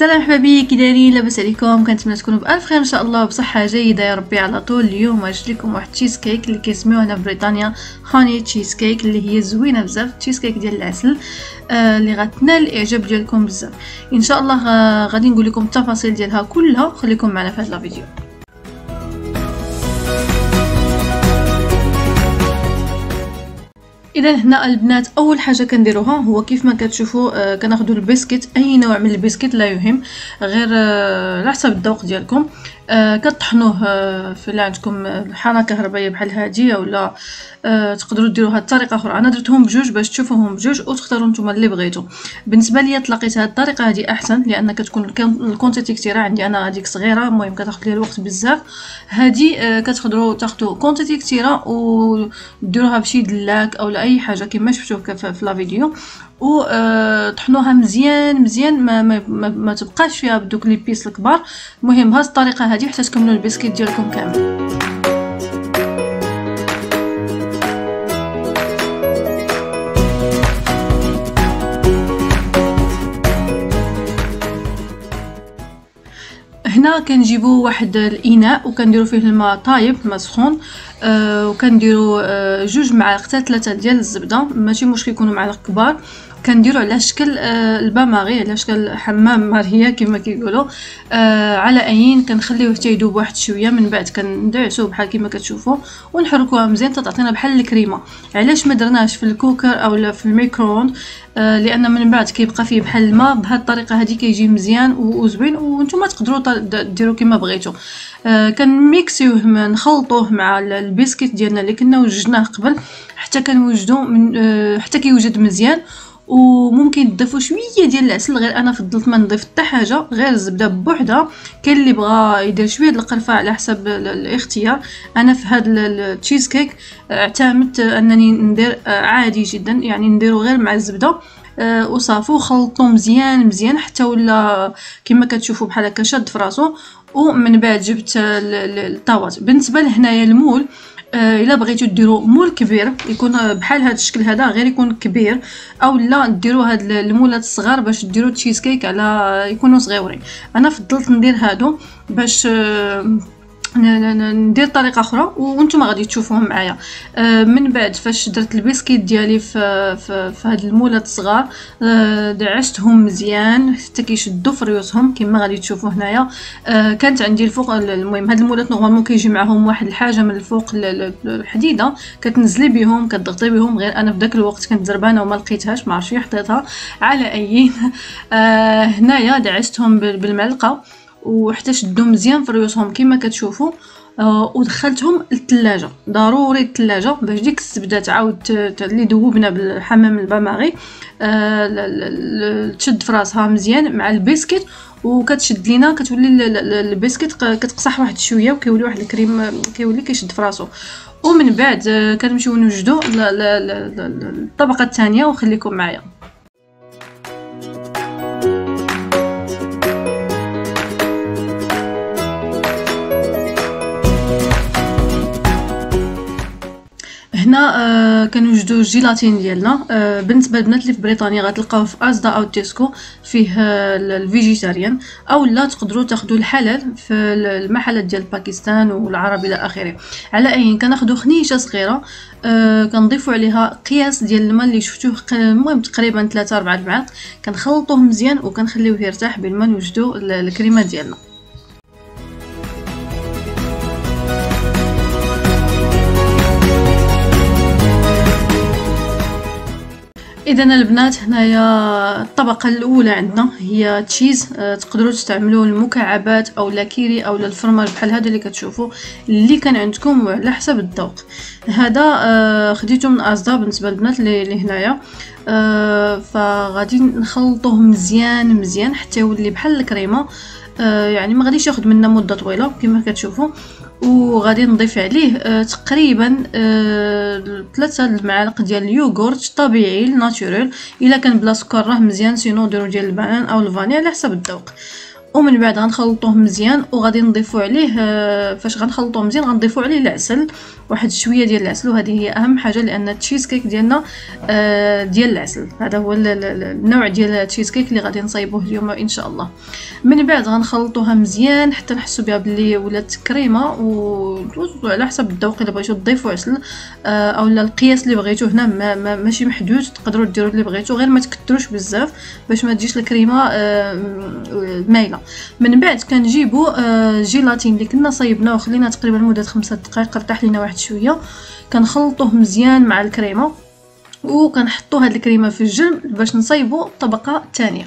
السلام حبايبي، كي دايرين؟ لاباس عليكم؟ كنتمنى تكونوا بالف خير ان شاء الله وبصحه جيده يا ربي على طول. اليوم جبت لكم واحد تشيز كيك اللي كيسميوه هنا في بريطانيا هاني تشيز كيك، اللي هي زوينه بزاف. تشيز كيك ديال العسل اللي غتنال الاعجاب ديالكم بزاف ان شاء الله. غادي نقول لكم التفاصيل ديالها كلها، خليكم معنا في هذا الفيديو. اذا هنا البنات اول حاجه كنديروها هو كيف ما كتشوفوا كناخذوا البسكيت، اي نوع من البسكيت لا يهم، غير على حسب الذوق ديالكم. كطحنوه في اللي عندكم حانه كهربائيه بحال هادي، اولا تقدروا ديروها بطريقه اخرى. انا درتهم بجوج باش تشوفوهم بجوج وتختاروا نتوما اللي بغيتو. بالنسبه ليا تلقيت هذه الطريقه هذه احسن، لان كتكون الكونتيتي كثيره. عندي انا هذيك صغيره، المهم كتاخذ لي الوقت بزاف. هذه كتقدروا تاخذوا كونتيتي كثيره وديروها بشي دلاك اولا اي حاجه كما شفتوه في لا فيديو، و طحنوها مزيان مزيان، ما تبقاش فيها بدوك لي بيس الكبار. المهم هذه الطريقه هذه حتى تكملوا البسكيت ديالكم كامل. هنا كنجيبوا واحد الاناء وكنديروا فيه الماء طايب، الماء سخون، وكنديروا 2 معالق حتى 3 ديال الزبده، ماشي مشكل يكونوا معالق كبار. كنديروا على شكل الباماغي، على شكل حمام ماريا كما كيقولوا. على عين كنخليوه حتى يذوب واحد شويه، من بعد كندعسوه بحال كما كتشوفوا ونحركوها مزيان حتى تعطينا بحال الكريمه. علاش ما درناش في الكوكر اولا في الميكرووند؟ لان من بعد كيبقى فيه بحال الماء. بهذه الطريقه هذه كيجي مزيان وزوين، وانتم تقدروا ديروا كما بغيتوا. كنميكسيوه، نخلطوه مع البسكيت ديالنا اللي كنا وجدناه قبل حتى كنوجدو حتى كيوجد مزيان. وممكن تضيفوا شويه ديال العسل، غير انا فضلت ما نضيف حتى حاجه، غير الزبده بوحدها. كاين اللي بغى يدير شويه القرفه على حسب الاختيار. انا في هذا التشيز كيك اعتمدت انني ندير عادي جدا، يعني نديرو غير مع الزبده وصافو. خلطو مزيان مزيان حتى ولا كما كتشوفوا بحال هكا شاد في راسو. ومن بعد جبت الطاوات. بالنسبه لهنايا المول، الا بغيتو ديروا مول كبير يكون بحال هذا الشكل هذا، غير يكون كبير، او لا ديروا هاد المولات الصغار باش ديروا تشيز كيك على يكونوا صغيورين. انا فضلت ندير هادو باش ندير طريقه اخرى وانتم غادي تشوفوهم معايا. من بعد فاش درت البسكيت ديالي في هاد المولات الصغار، دعشتهم مزيان حتى كيشدوا في ريوسهم كما غادي تشوفوا هنايا. كانت عندي الفوق، المهم هاد المولات نورمالمون كيجي معاهم واحد الحاجه من الفوق الحديده كتنزلي بهم كتضغطي بهم، غير انا في داك الوقت كنت زربانه وما لقيتهاش، ما عرفتش حطيتها على اي. هنايا دعشتهم بالمعلقه وحتى شدوا مزيان في ريوسهم كما كتشوفوا. ودخلتهم للثلاجه، ضروري الثلاجه باش ديك الزبده تعاود اللي ذوبنا بالحمام الباماغي تشد في راسها مزيان مع البسكيت، وكتشد لينا كتولي البسكيت كتقصح واحد شويه وكيولي واحد الكريم كيولي كيشد في راسو. ومن بعد كنمشيو نوجدوا الطبقه الثانيه وخليكم معايا. هنا كنوجدوا الجيلاتين ديالنا. بالنسبه للبنات اللي في بريطانيا غتلقاوه في ازدا او تيسكو، فيه الفيجيتاريان، او لا تقدروا تاخذوا الحلال في المحلات ديال باكستان والعرب الى اخره. على اي كناخذوا خنيشه صغيره، كنضيفوا عليها قياس ديال الماء اللي شفتوه، المهم تقريبا 3-4 معالق. كنخلطوه مزيان وكنخليوه يرتاح بين ما نوجدوا الكريمه ديالنا. اذا البنات هنايا الطبقه الاولى عندنا هي تشيز. تقدروا تستعملوا المكعبات او لاكيري او الفرماج بحال هذا اللي كتشوفوا اللي كان عندكم على حسب الذوق. هذا خديته من ازدا بالنسبه للبنات اللي هنايا. فغادي نخلطوه مزيان مزيان حتى يولي بحال الكريمه. يعني ما غاديش ياخذ منا مده طويله كما كتشوفوا. وغادي نضيف عليه تقريبا 3 المعالق ديال اليوغورت طبيعي ناتوريل. الا كان بلا سكر راه مزيان، سينو ديروا ديال البنان او الفاني على حسب الذوق. ومن بعد غنخلطوه مزيان وغادي نضيفو عليه فاش غنخلطوه مزيان غنضيفو عليه العسل، واحد شويه ديال العسل، وهذه هي اهم حاجه لان التشيز كيك ديالنا ديال العسل. هذا هو النوع ديال التشيز كيك اللي غادي نصايبوه اليوم ان شاء الله. من بعد غنخلطوها مزيان حتى نحسوا بها بلي ولات كريمه، وعلى حسب الذوق الا بغيتو تضيفوا عسل او القياس اللي بغيتو. هنا ماشي محدود، تقدروا ديروا اللي بغيتو، غير ما تكثروش بزاف باش ما تجيش الكريمه مايله. من بعد كنجيبوا جيلاتين اللي كنا صايبناه وخلينا تقريبا لمده 5 دقائق ارتاح لينا واحد شويه، كنخلطوه مزيان مع الكريمه وكنحطوا هاد الكريمه في الجنب باش نصايبوا الطبقه الثانيه.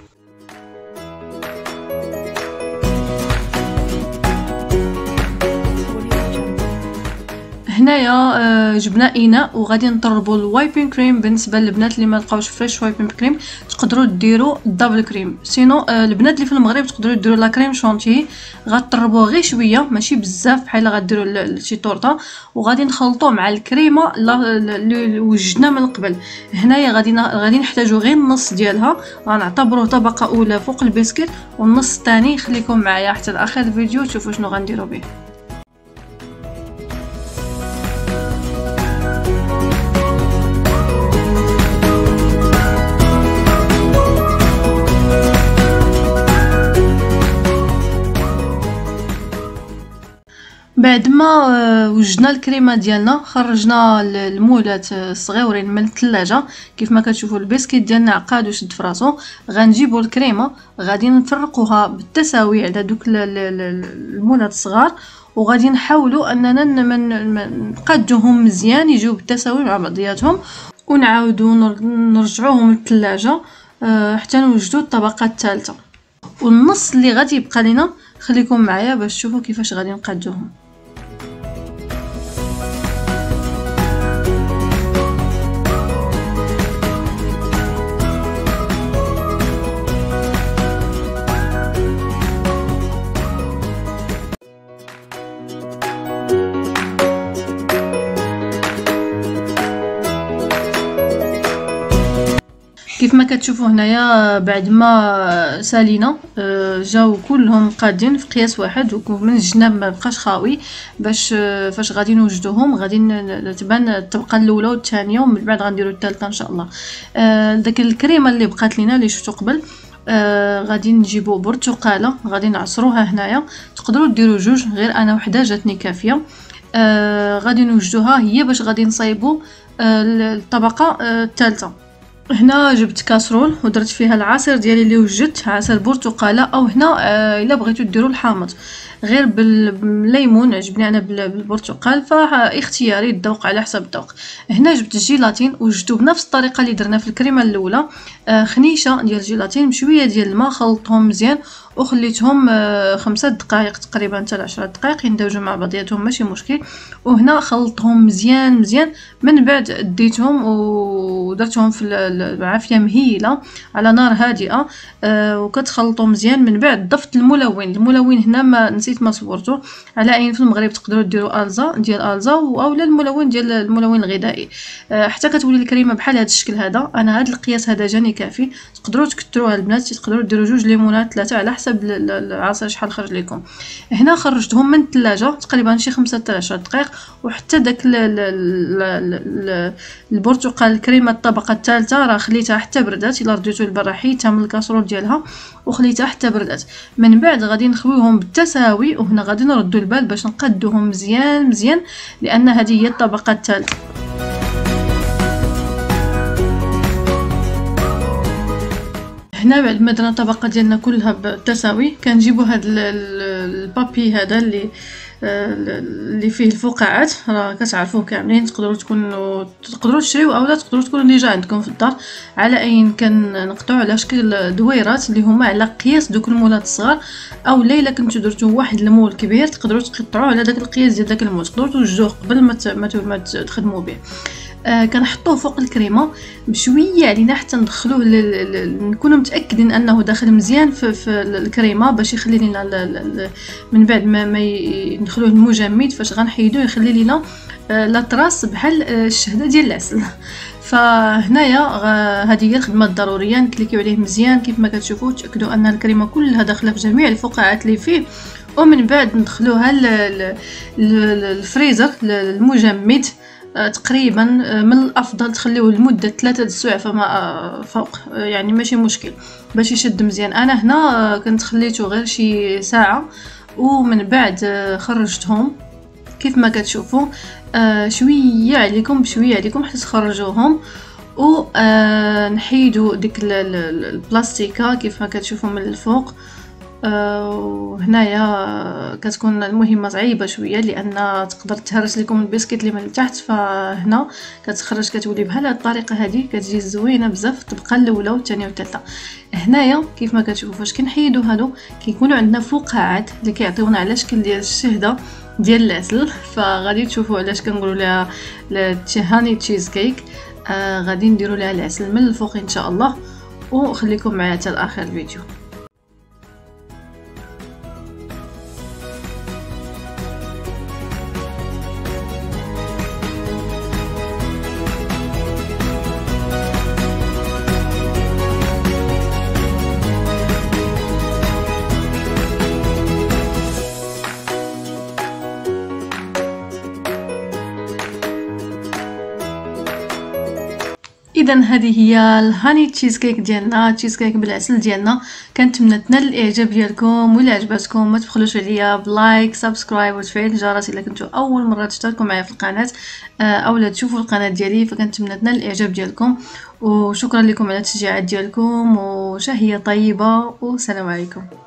هنايا جبنا اناء وغادي نطربوا الوايبين كريم. بالنسبه للبنات اللي ما لقاوش فريش وايبين كريم تقدروا ديروا الدبل كريم، سينو البنات اللي في المغرب تقدروا ديروا لا كريم شونتي، غتطربوه غير شويه ماشي بزاف بحال غديروا شي طورطه، وغادي نخلطوه مع الكريمه اللي وجدنا من قبل. هنايا غادي نحتاجوا غير النص ديالها، غنعتبروه طبقه اولى فوق البسكيت، والنص الثاني خليكم معايا حتى لاخر الفيديو تشوفوا شنو غنديروا به. بعد ما وجدنا الكريمه ديالنا خرجنا المولات الصغيورين من الثلاجه. كيف ما كتشوفوا البسكيت ديالنا عقاد وشد فراسو. غنجيبوا الكريمه غادي نفرقوها بالتساوي على دوك المولات الصغار، وغادي نحاولوا اننا نقادوهم مزيان يجيو بالتساوي مع بعضياتهم، ونعاودوا نرجعوهم للثلاجه حتى نوجدوا الطبقه الثالثه. والنص اللي غادي يبقى لنا خليكم معايا باش تشوفوا كيفاش غادي نقادوهم. كيف ما كتشوفوا هنايا بعد ما سالينا جاو كلهم قادين في قياس واحد، ومن الجناب ما بقاش خاوي باش فاش غادي نوجدوهم غادي تبان الطبقه الاولى والثانيه، ومن بعد غنديروا الثالثه ان شاء الله. داك الكريمه اللي بقات لينا اللي شفتوا قبل غادي نجيبوا برتقاله غادي نعصروها. هنايا تقدروا ديروا جوج، غير انا وحده جاتني كافيه. غادي نوجدوها هي باش غادي نصايبوا الطبقه الثالثه. هنا جبت كاسرول ودرت فيها العصير ديالي اللي وجدت، عصير برتقاله، او هنا الا بغيتو ديروا الحامض غير بالليمون، عجبني انا بالبرتقال فاختياري، الذوق على حسب الذوق. هنا جبت الجيلاتين وجدته بنفس الطريقه اللي درنا في الكريمه الاولى، خنيشه ديال الجيلاتين بشويه ديال الماء، خلطتهم مزيان وخليتهم 5 دقائق تقريبا حتى 10 دقائق يندمجوا مع بعضياتهم ماشي مشكل. وهنا خلطتهم مزيان مزيان، من بعد ديتهم ودرتهم في العافيه مهيله على نار هادئه وكتخلطوا مزيان. من بعد ضفت الملون هنا ما نسيت ما صورته، على عين في المغرب تقدروا ديروا الزا ديال الزا اولا الملون ديال الملون الغذائي حتى كتولي الكريمه بحال هذا الشكل هذا. انا هذا القياس هذا جاني كافي، تقدروا تكثروها البنات، تقدروا ديروا 2 ليمونات 3 على حسب العصير شحال خرج لكم. هنا خرجتهم من الثلاجه تقريبا شي 5 حتى 10 دقائق، وحتى داك البرتقال الكريمه الطبقه الثالثه راه خليتها حتى بردات، الا رديتو للبرا حيتها من الكاسرول ديالها وخليتها حتى بردات. من بعد غادي نخويهم بالتساوي، وهنا غادي نردوا البال باش نقادوهم مزيان مزيان لان هذه هي الطبقه الثالثه. هنا بعد ما درنا الطبقه ديالنا كلها بالتساوي كنجيبوا هذا البابي هذا اللي فيه الفقاعات، راه كتعرفوه كاملين، تقدروا تشريو اولا تقدروا تكونوا ديجا عندكم في الدار. على اي كنقطعوا على شكل دويرات اللي هما على قياس دوك المولات الصغار، او الا كنتو درتو واحد المول كبير تقدروا تقطعوه على داك القياس ديال داك المول، تقدروا توجدوه قبل ما تخدموا به. كنحطوه فوق الكريمه بشويه علينا حتى ندخلوه نكونوا متاكدين انه داخل مزيان في الكريمه باش يخلي لنا من بعد ما ندخلوه المجمد فاش غنحيدوه يخلي لنا لاطراس بحال الشهده ديال العسل. فهنايا هذه هي الخدمه الضروريه، نكليكيو عليه مزيان كيف ما كتشوفوا، تاكدوا ان الكريمه كلها داخله في جميع الفقاعات اللي فيه، ومن بعد ندخلوها الفريزر المجمد. تقريبا من الافضل تخليوه لمده 3 سوايع فما فوق، يعني ماشي مشكل باش يشد مزيان. انا هنا كنت خليته غير شي ساعه ومن بعد خرجتهم كيف ما كتشوفوا، شويه عليكم بشويه عليكم حتى تخرجوهم، و نحيدوا ديك البلاستيكه كيف ما كتشوفوا من الفوق. وهنايا كتكون المهمه صعيبه شويه لان تقدر تهرس لكم البسكيت اللي من التحت، فهنا كتخرج كتولي بحال هاد الطريقه هذه، كتجي زوينه بزاف، تبقى الاولى والثانيه والثالثه. هنايا كيف ما كتشوفوا فاش كنحيدوا هادو كيكونوا عندنا فقاعات اللي كيعطيونا على شكل ديال الشهده ديال العسل، فغادي تشوفوا علاش كنقولوا لها هاني تشيز كيك. غادي نديروا لها العسل من الفوق ان شاء الله، وخليكم معايا حتى لاخر الفيديو. اذا هذه هي الهاني تشيز كيك ديالنا، تشيز كيك بالعسل ديالنا. كنتمنى تنال الاعجاب ديالكم، ولا عجبتكم ما تبخلوش عليا بلايك سبسكرايب وتفعيل الجرس الا كنتو اول مره تشتركوا معايا في القناه اولا تشوفوا القناه ديالي. فكنتمنى تنال الاعجاب ديالكم، وشكرا لكم على التشجيعات ديالكم، وشهيه طيبه، والسلام عليكم.